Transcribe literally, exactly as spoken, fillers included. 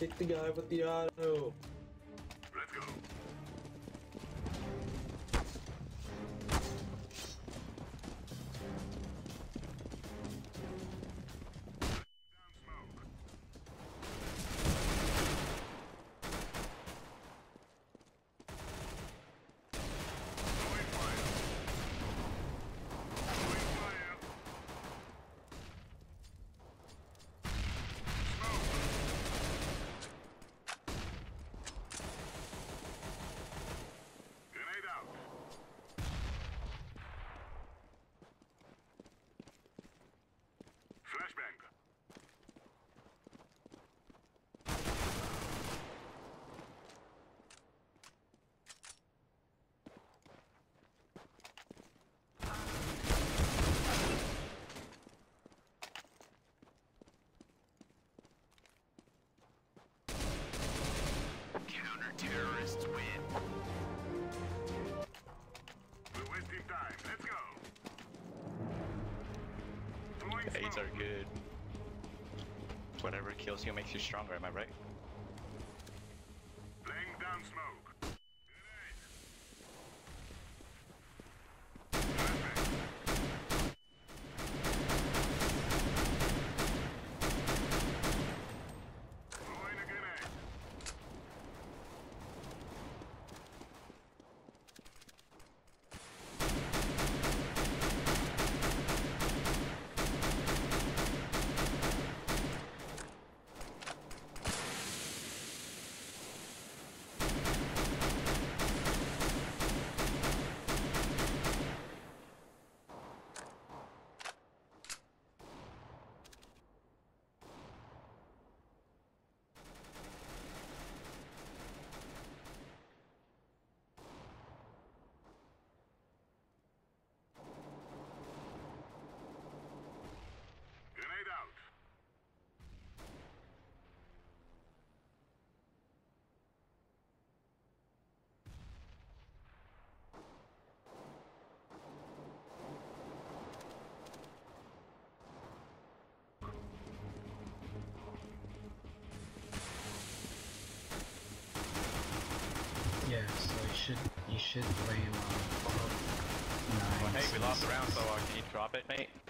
Kick the guy with the auto. Let's go. Down smoke. Throwing fire. Throwing fire. Smoke. Grenade out. Flashbang. Counter-terrorists win. We're wasting time. Let's go. Throwing Aids are smoke. good. Whatever kills you makes you stronger, am I right? Laying down smoke. Grenade. Flashbang. Throwing a grenade. Grenade out. Yeah, so you should you should blame uh, Well, nine. hey, we lost the round, so uh, can you drop it, mate?